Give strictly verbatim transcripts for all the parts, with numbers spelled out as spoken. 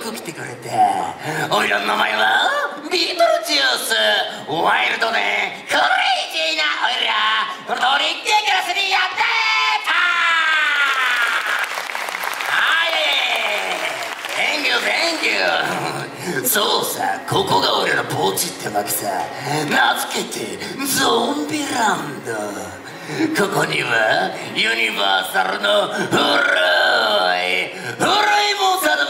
く来てくれて、おいらの名前はビートルジュース。ワイルドでクレイジーなおいら、この通りリキュラスにやってた。はい、 Thank you Thank you そうさ、ここが俺らのポチってわけさ。名付けてゾンビランド。ここにはユニバーサルの古い古いモンスターとか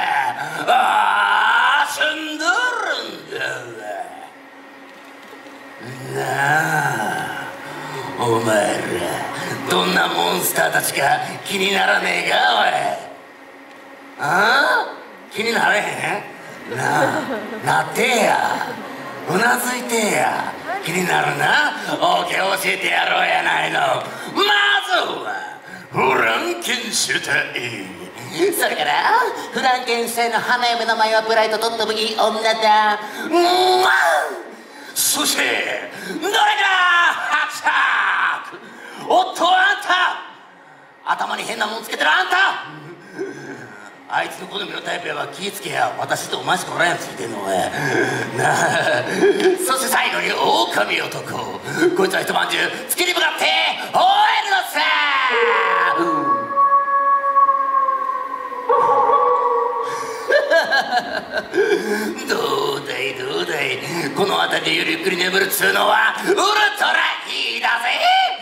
あー住んどるんだわなあ。お前らどんなモンスターたちか気にならねえかおい。ああ気になれへんなあ。なってや、うなずいてや。気になるな。オーケー教えてやろうやないの。まずはフランケンシュタイン。それからフランケンシュタインの花嫁の前はブライトとってもいい女だ。うん、そしてどれかハクサク。おっとあんた、頭に変なもんつけてるあんた、あいつの好みのタイプやわ。気ぃつけや、私とお前しかおらんやついてんのおいなあ。そして最後に狼男、こいつは一晩中月に向かって吠えるのさどうだいどうだい、この辺りでゆるゆっくり眠るっつうのはウルトラいいだぜ。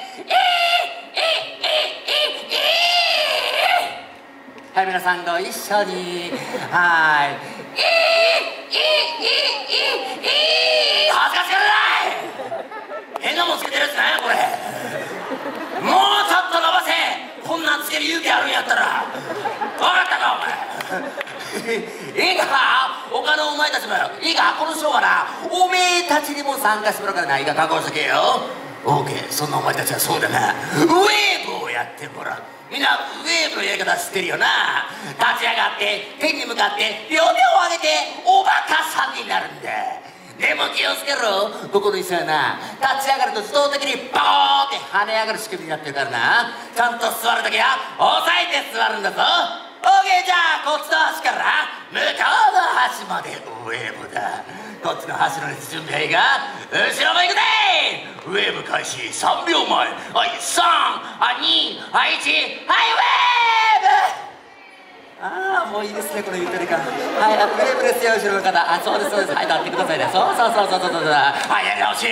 はい、皆さんご一緒に。はい。いいいいいいいい恥ずかしくない。変なもんつけてるやつなんやこれ。もうちょっと伸ばせ。こんなんつける勇気あるんやったら。分かったかお前。いいか他のお前たちもよ。いいかこのショーはな、おめえたちにも参加してもらうからな。いいか覚悟しとけよ。オーケー、そんなお前たちはそうだな、ウェーブをやってもらう。みんなウェーブのやり方知ってるよな。立ち上がって天に向かって両手を上げておバカさんになるんだ。でも気をつけろ、ここの椅子はな、立ち上がると自動的にボーって跳ね上がる仕組みになってるからな。ちゃんと座るときは押さえて座るんだぞ。オーケー、じゃあこっちの端から向こうの端までウェーブだ。こっちの端の列準備はいいか、後ろも行くぜ。ウェーブ開始さんびょうまえ。はい、さん、に、はい、いち、はい、ウェーブ。ああもういいですねこのゆとり感。はい、あのウェーブですよ後ろの方。あ、そうですそうです。はい、立ってくださいね。そうそうそうそうそうそう。はい、やり直し。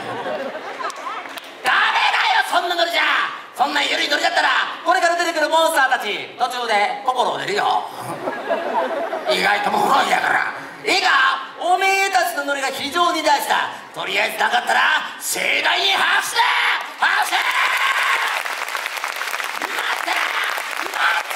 ダメだよそんなノリじゃ。そんなゆるいノリだったらこれから出てくるモンスターたち途中で心を出るよ。意外ともろいやから。いいか、おめえたちのノリが非常に大事だ。とりあえずなかったら盛大に拍手だ。拍手。待った待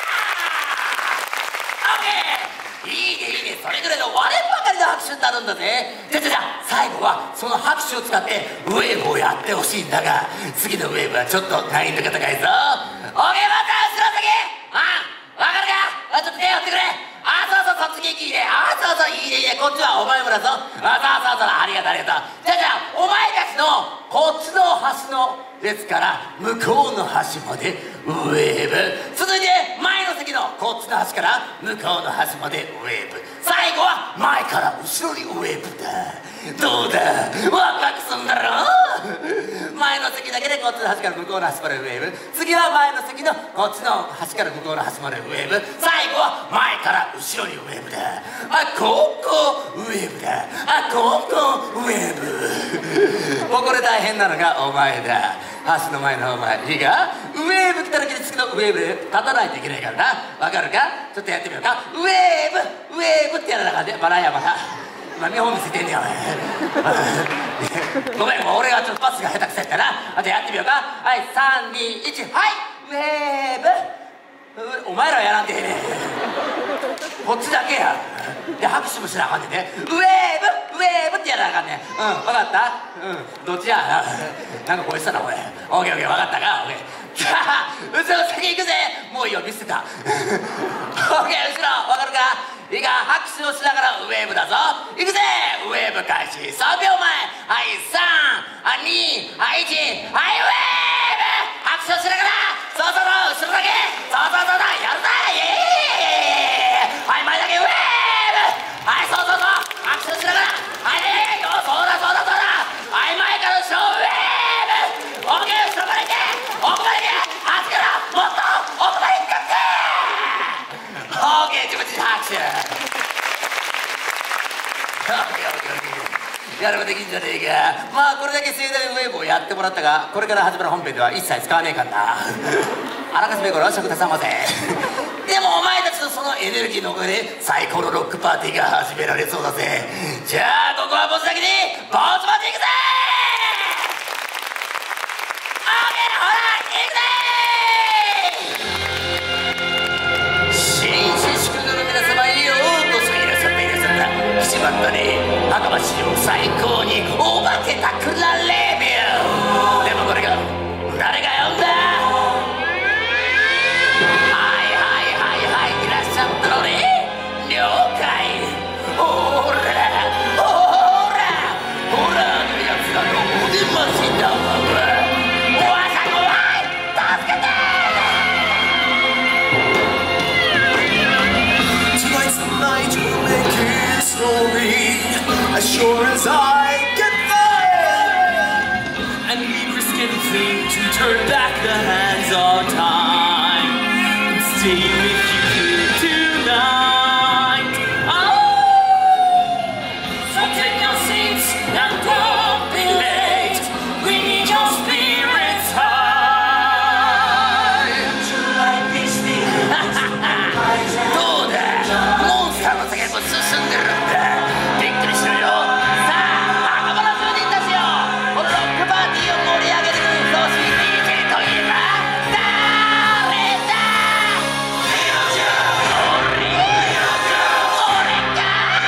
った。オッケー、いいねいいね。それぐらいの割れんばかりの拍手になるんだぜ。じゃじゃじゃ最後はその拍手を使ってウェーブをやってほしいんだが、次のウェーブはちょっと難易度が高いぞ。オッケー、また後ろ先。あ、わかるか。あ、ちょっと手を振ってくれ。あ、そうそうそう、次いいね。あ、そうそう、いいねいいね。こっちはお前もだぞ。あ、そうそうそう、ありがとうありがとう。じゃあじゃあお前たちのこっちの端の列から向こうの端までウェーブ。続いて前の席のこっちの端から向こうの端までウェーブ。最後は前から後ろにウェーブだ。どうだ、ワクワクすんだろ。前の席だけでこっちの端から向こうの端までウェーブ。次は前の席のこっちの端から向こうの端までウェーブ。最後は前から後ろにウェーブだ。あ、ここウェーブだ。あ、ここウェーブ。ここで大変なのがお前だ。端の前のお前。いいか、ウェーブ来た時に次のウェーブで立たないといけないからな。わかるか。ちょっとやってみようか。ウェーブウェーブってやらなかったバラやバラ。今見本見せてんねやおい。ごめん、もう俺はちょっとパスが下手くそやったな。あとやってみようか。はい、さん、に、いち、はい、ウェーブ。お前らはやらんでええねん。こっちだけや。で拍手もしなあかんねんね。ウェーブウェーブってやらなあかんねん。うん、分かった。うん、どっちや。なんか声したなおい。オーケーオーケー、分かったか。オーケー。じゃあ後ろ先行くぜ。もういいよ、見せた。オーケー、後ろ分かるか。いいか、拍手をしながらウェーブだぞ。いくぜ。ウェーブ開始さんびょうまえ。はい、さん、に、はい、いち、はい、ウェーブ。拍手をしながらそうそうそう、後ろだけ。そうそうそうだ、やるぞ。イエーイ。はい、前だけウェーブ。 はいそうそうそうアクションしながらはいはいはいそうだそうだそうだはい前から後ろウェーブオッケー後ろから行け奥まで行けあっちからもっと奥まで行ってオッケー自分自身拍手オッケーオッケーオッケーやればできんじゃねえか。まあこれだけ盛大にウェーブをやってもらったが、これから始まる本編では一切使わねえかんな。あらかじめご了承くださいませ。でもお前たちのそのエネルギーのおかげで最高のロックパーティーが始められそうだぜ。じゃあここはボスだけにボスパーティー行くぜ。オーケーほら行くぜ。紳士祝賀の皆様ようこそいらっしゃっていらっしゃった。しまったね墓場史上最高にお化けたくなレビュー。でもこれが誰が呼んだ。はいはいはいはいいらっしゃったのね。了解。ほらほらほらのやつらのお出ましだわ。わさこわい助けて。 Tonight's the night we'll make history as sure as I get there. And we risk anything to turn back the hands of time and stay with you here tonight. Oh, so take your seats and don't be late. We need your spirits high. Like this thing. どうだモンスターの世界も進んでるんだ。びっくりしてるよ。さあ赤羽住人たちよこのロックパーティーを盛り上げてくれるふさわしい ディージェー といえば誰だ。俺俺か。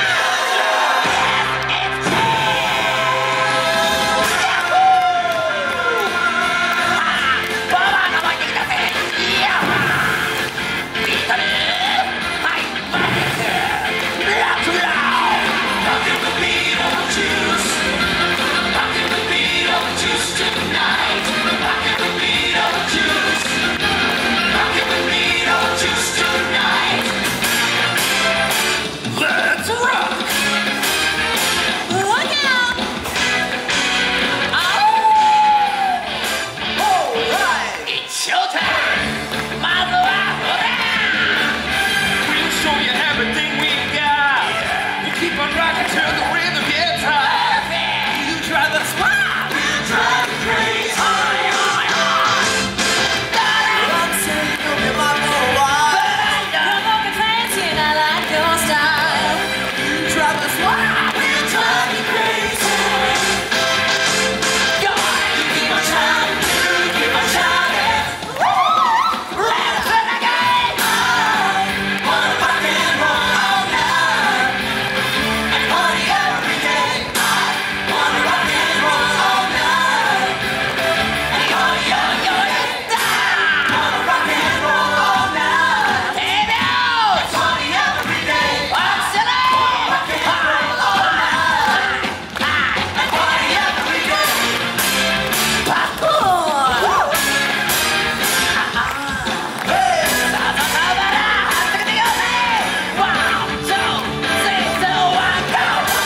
パワーが湧いてきたぜ。いやビートルはいマジックラクラウ Pocket the beat of the juice. Pocket the beat of the juice tonight. Pocket the beat of the juice. Pocket the beat of the juice tonight. Let's rock! Look out! It's showtime! まずはほら We'll show you everything we got. We'll keep on rocking till the rhythm gets high. You drive us wild. We'll drive you crazy. I'm saying you'll be my little wife. You're looking fancy and I like your style. You drive us wild. We'll drive you crazy. Go on! Keep on shining, keep on shining. Let's renegade! Wanna rock and roll all night and party every day. Wanna rock and roll all night. Yo yo yo da! Wanna rock and roll all night. Hey now! Party every day. Accelerate! Rock and roll all night and party every day. Parkour! さあさあさあばらはってけていこうぜ One, two, three, two, one, go!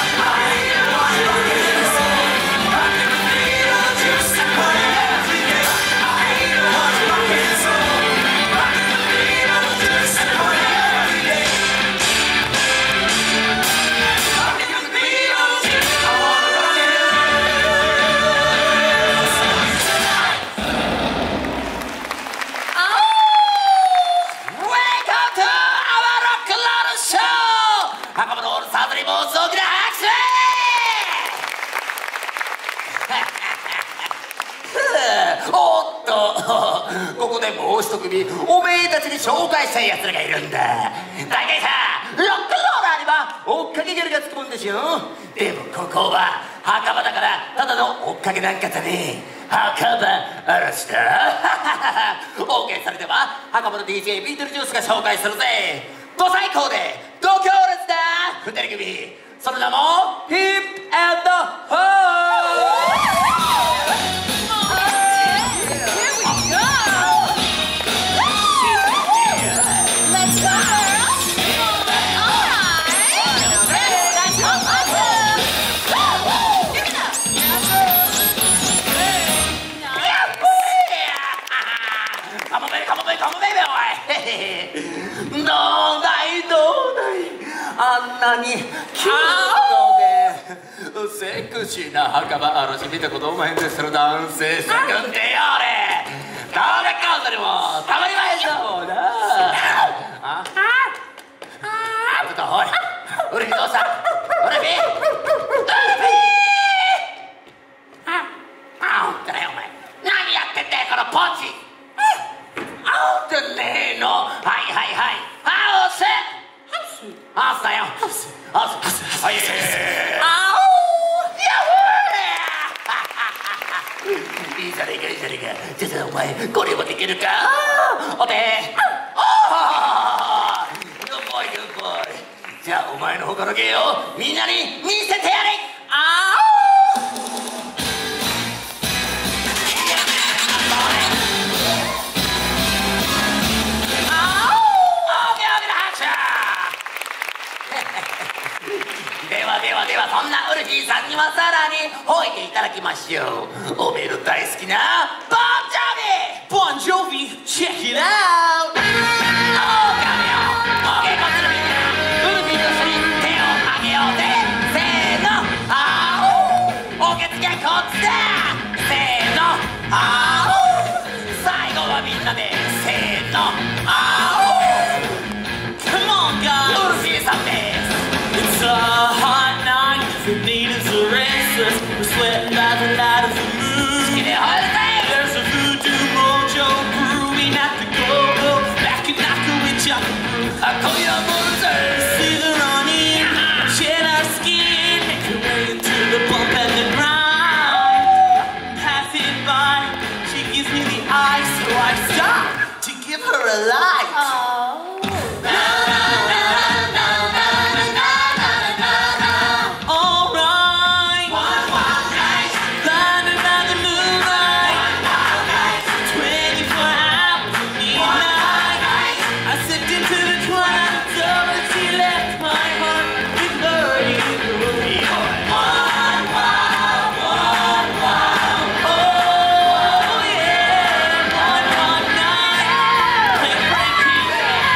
Welcome to our rock and roll show! 袴のオールスターズにも大きな拍手！おっとここでもう一組おめえたちに紹介したいやつらがいるんだ。大体さロックンローラーには追っかけギャルがつくもんでしょ。でもここは墓場だからただの追っかけなんかじゃねえ。墓場嵐だ。OK それでは墓場の ディージェー ビートルジュースが紹介するぜ。ご最高でご強烈なふたり組、その名もヒップアンドホー。 Let's go, girls! Alright! なにキュートでセクシーな墓場嵐見たことおまへんでする男性諸君ってよ俺どうでかんそれもたまりまへんぞもうなあちょっとおいウルフィどうしたウルフィウルフィああほんとだよお前何やってんだよこのポチあおってねえのはいはいはいハウスハウスだよハウスハウスはいあおヤホーいいじゃねえかいいじゃねえかじゃあお前これもできるかおてああグッボイグッボイじゃあお前の他の芸をみんなに見せてやれあおではではではそんなウルフィさんにはさらに吠えていただきましょうおめえの大好きなボンジョービ Bon Jovi, check it out! おーかめよお稽古するみんなウルフィと一緒に手を挙げようぜせーのあおお受付はこっちだせーのあお最後はみんなでせーのあお Come on, guys! ウルフィさんです It's a hot night, the natives are restless. We're sweating by the light of the moon. で入るぜ There's a voodoo mojo brewing at the go-go. Back and knock a witch up. あ今夜もぜ Slither on in, shed our skin, make our way into the bump and the grind. Passing by, she gives me the eye, so I stop to give her a light. Alright, blinded by the moonlight, twenty-four hours of midnight. I slipped into the twilight zone and she left my heart with burning glory. One, one, one, one. Oh yeah, one, one night. Play Frankie.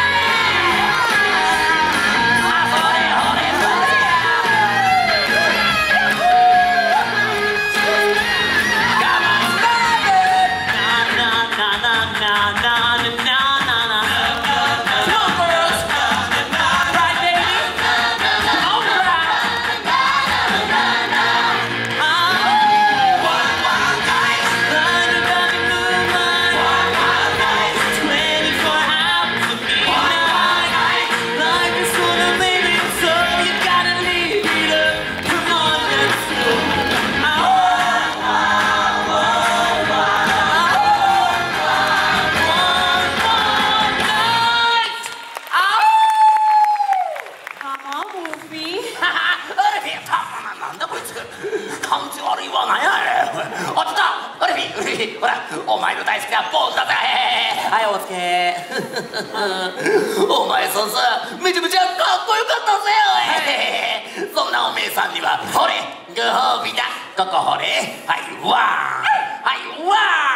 お前の大好きなポーズだぜはいおつけお前さんさめちゃめちゃかっこよかったぜおいそんなおめえさんにはほれご褒美だここほれはいわーはいわ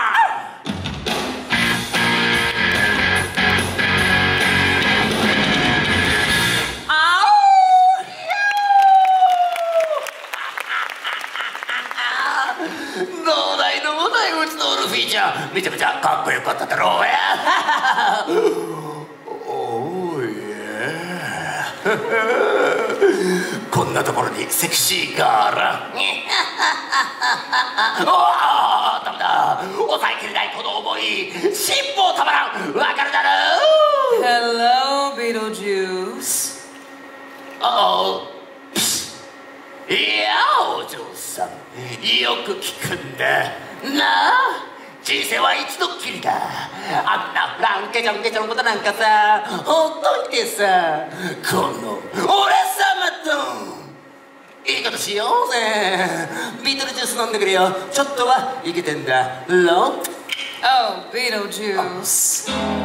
ーどうだいどうだいうちのウルフィーちゃんめちゃめちゃかっこよかっただろうやおーいこんなところにセクシーガールおーダメだ抑えきれないこの思い辛抱たまらんわかるだろ Hello, Beetlejuice. おおいやお嬢さんよく聞くんだなあ人生は一度きりだあんなフランケチョンケチョンことなんかさほっといてさこの俺様といいことしようぜビートルジュース飲んでくれよちょっとはいけてんだろ Oh, Beetlejuice.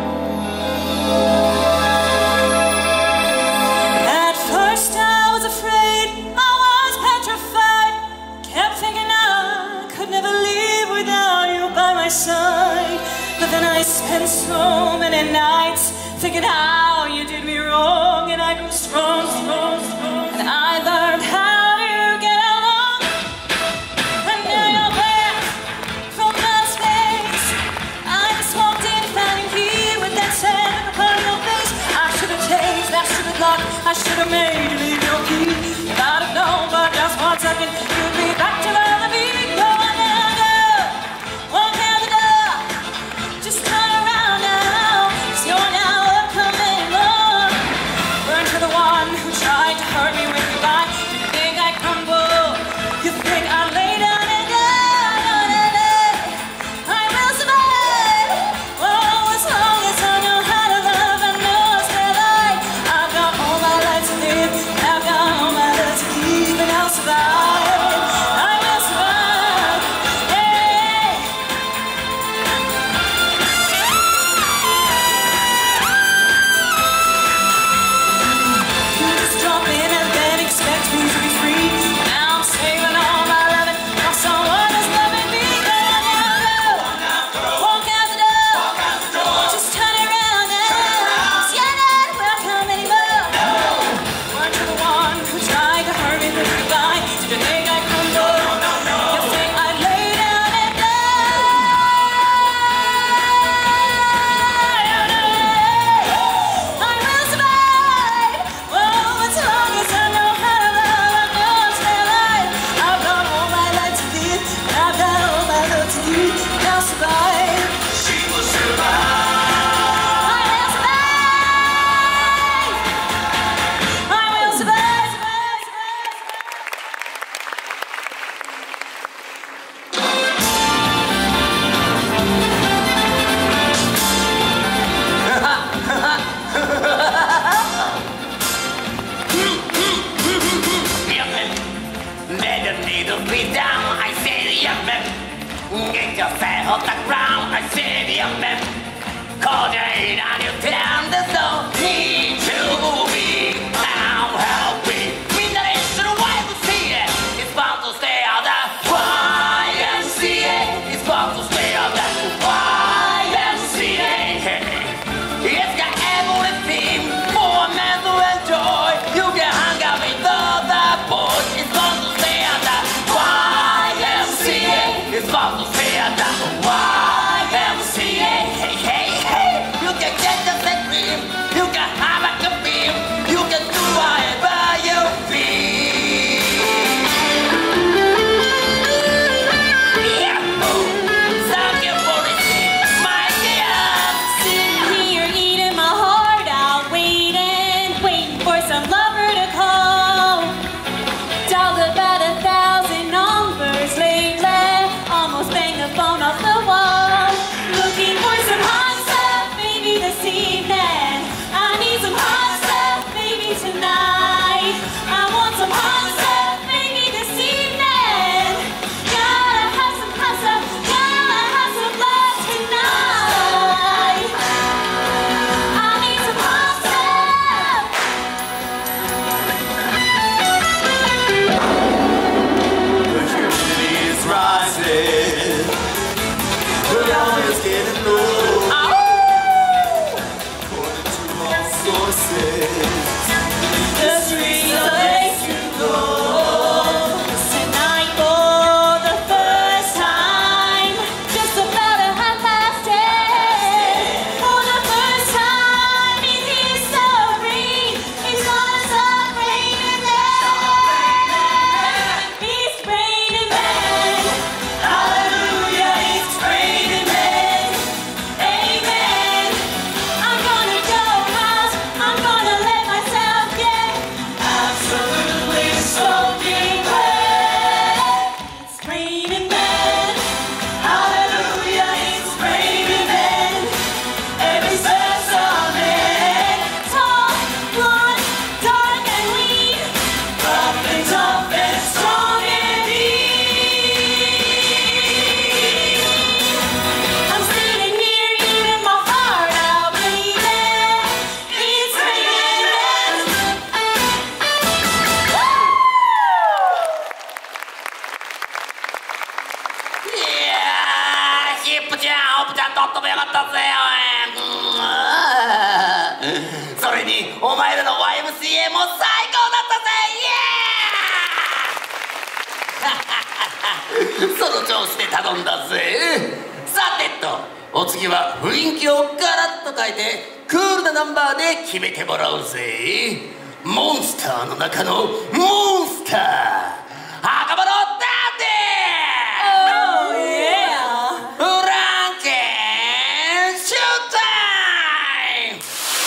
At first I was afraid, I was petrified. Kept thinking I could never live without you by my side. But then I spent so many nights thinking how you did me wrong, and I grew strong, strong, strong, and I learned how to get along. And now you're back from the space. I just walked in, found you here with that sad look on your face. I should have changed, I should have locked, I should have made you leave your key. If I'd have known, but just one second, you'd be back to where the baby go. And now go, walk out the door, just turn around now, 'cause you're now welcome anymore. Burn to the one who tried to hurt me with goodbye. Did you think I'd crumble? You think I'd lay down and die? I will survive. Oh, as long as I know how to love, I know I'll stay alive. I've got all my life to live, I've got all my life to keep, and I'll survive. I will survive. Hey. You just drop in and then expect me to be free. Now I'm saving all my loving for someone who's loving me. Go now, go. Walk out the door. Just turn it around now. 'Cause you're not welcome anymore. Word to the one who tried to hurt me with goodbye. Did you think I'd crumble? You think I'd lay down and die? I will survive. Oh, as long as I know how to love, I know I'll stay alive. I've got all my life to live, I've got all my love to give, and I'll survive. She will survive. I will survive. I will survive. survive, survive, Young man, better need to be down. I said, young man, get yourself off the ground. I said, young man, call your aid on your town. There's no need to be now. Help me. We know it's the way we see it. It's bound to stay out that Y M C A. It's bound to stay out that Y M C A. It's got everything for a man to enjoy. You can hang out with other boys. It's bound to stay at the Y M C A. It's bound to stay at the Y M C A. Hey, hey, hey. You can get the same dream. You can have a good beam. You can do whatever you feel. Yeah, oh. Thank you for listening, my dear. Sitting here eating my heart out, waiting, waiting for some lover to call. Dialed about a thousand numbers lately, almost banged the phone off the wall. Looking for some hot stuff, maybe this evening. I need some hot stuff, maybe tonight. I want some hot stuff, maybe this evening. Gotta have some hot stuff, gotta have some love tonight. I need some hot stuff. The humidity is rising. The ground is getting low. According to all sources, The streets are place to go. Tonight for the first time, just about a half past ten. For the first time in history, it's gonna start raining men. It's raining men. Hallelujah, it's raining men. Amen. I'm gonna go out, I'm gonna let myself get absolutely soaking wet. It's raining men. Hallelujah, it's raining men. Every step's a man. Tall, blonde, dark and lean. Rough and tough and strong and mean. I'm sitting here eating my heart out, baby. It's raining men. Yeah, ヒップちゃん、オプちゃん、とってもよかったぜ、おい。 それにお前らの ワイエムシーエー も最高だったぜ。イエーイその調子で頼んだぜ。さてと、お次は雰囲気をガラッと変えてクールなナンバーで決めてもらうぜ。モンスターの中のモンスター、袴のダンディー、 Oh yeah! フランケンシュータイム。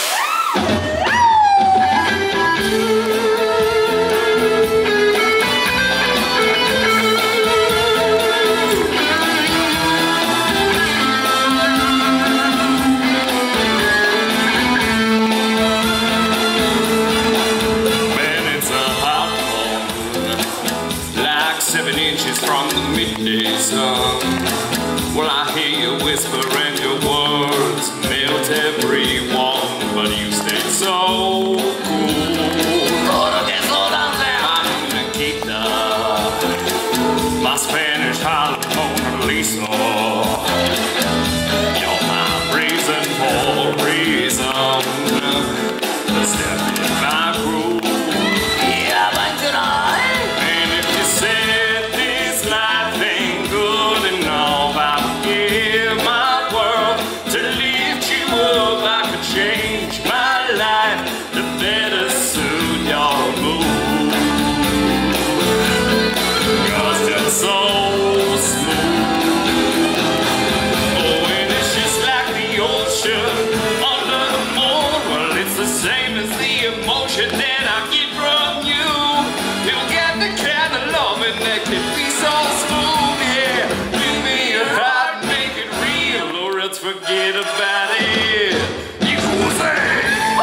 Seven inches from the midday sun. Well, I hear you whisper and your words melt everyone, but you stay so cool. I'm gonna keep the my Spanish Harlem Mona Lisa. You're my reason for reason. Step in my groove. Yeah, but you know, And if you said this life ain't good enough, I would give my world to lift you up. I could change my life to better suit your mood. Cause you're so smooth. Oh, and it's just like the ocean under the moon. Well, it's the same as the emotion that I get from you. You get the kind of loving that can be so smooth, yeah. Give me your heart, make it real, or else forget about it. You will say.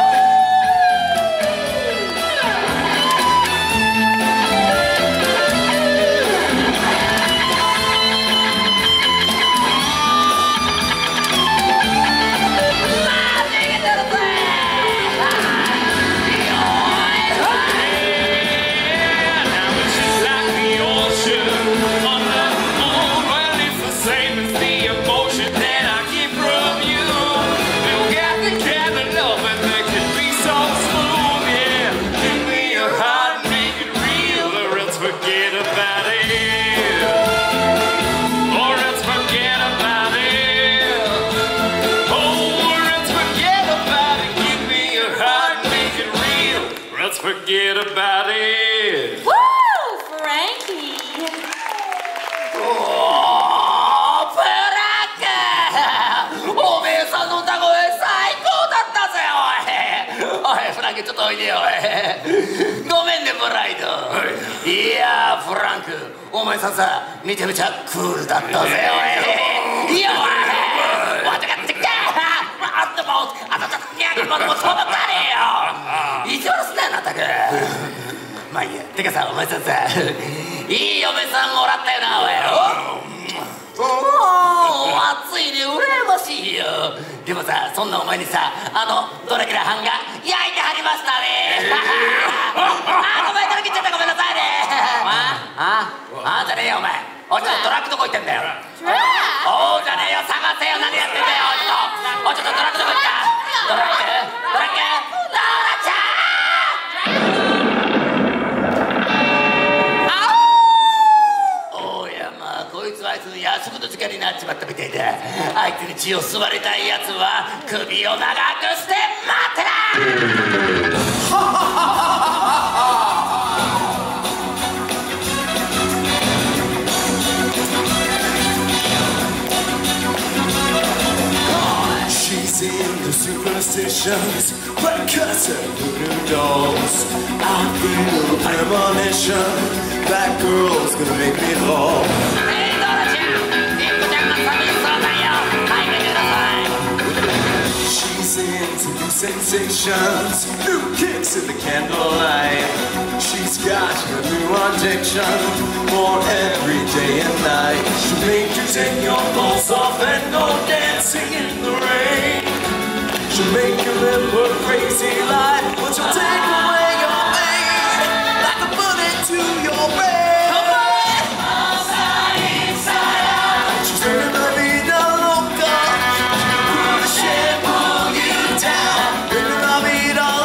Now it's just like the ocean under the moon. Well, it's the same as the emotion that I get from you. You got the kind of loving that can be so smooth, yeah. Give me your heart, make it real, or else forget about it. Or else forget about it. Oh, or else forget about it. Give me your heart, make it real, or else forget about it. Woo! Frankie! おー、ブラック、おめえさんの歌声最高だったぜ。おいおい、フランクちょっとおいでよ。おいごめんねブライド。いやーフランク、お前さんさめちゃめちゃクールだったぜ。おいいやおい、わたかってかあんたもあたたかにゃきもとも飛ばったねよ。意地悪すなよなったく。まあいいや。てかさ、お前さんさいい嫁さんもらったよな。おいおお、暑いね、羨ましいよ。でもさ、そんなお前にさ、あのドラキュラ版が焼いてはりましたね。あ、ごめん、ドラキュっちゃった、ごめんなさいね。ああ、あんじゃねえよお前。おい、ちょっとドラッグどこ行ってんだよ。おうじゃねえよ、探せよ、何やってんだよ。おい、ちょっとおい、ちょっとドラッグどこ行った。ドラッグドラッグドラちゃん。おやまあ、こいつはあいつの夜食の時間になっちまったみたいだ。あいつに血を吸われたいやつは首を長くして待ってな。 She's into superstitions, red cuts and voodoo dolls. I feel a premonition, that girl's gonna make me fall. えー、ドラちゃん、リンコちゃんが寂しそうだよ。はいてください。 She's into new sensations, new kicks in the candlelight. She's got a new addiction for every day and night. She'll make you take your clothes off and go dancing in the rain. She'll make you live a crazy life, but she'll take away your pain like a bullet to your brain. She's turning the vida loca, pull the shit, pull you down. Turning the vida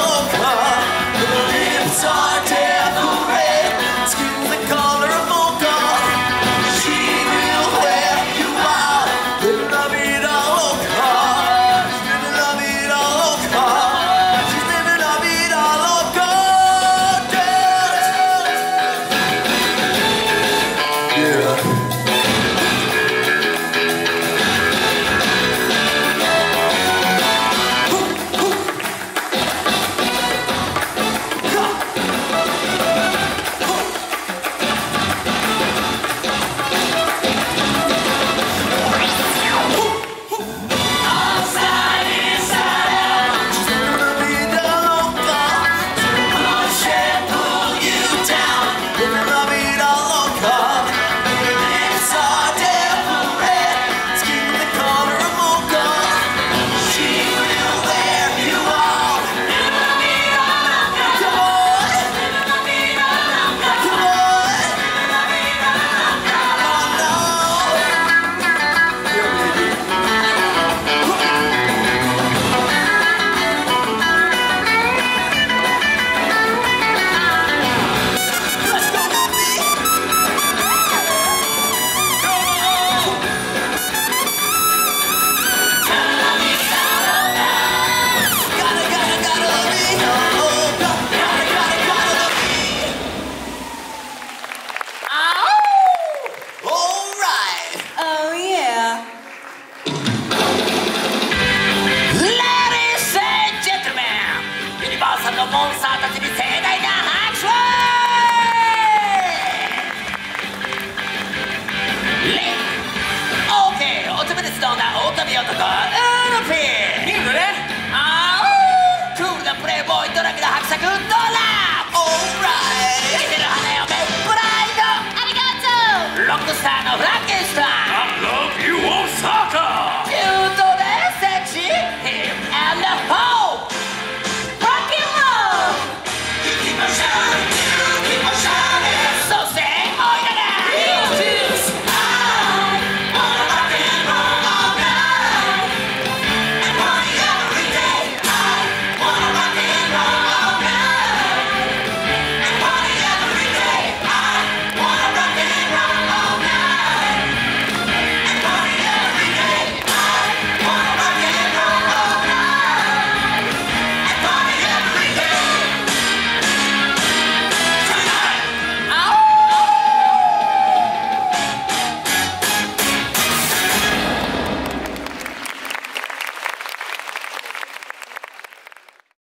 ウルフィンヒールね。あクールなプレイボーイドラキュラ伯爵ドラオーライイケてる花嫁プライドありがとうロックスターのフラッグ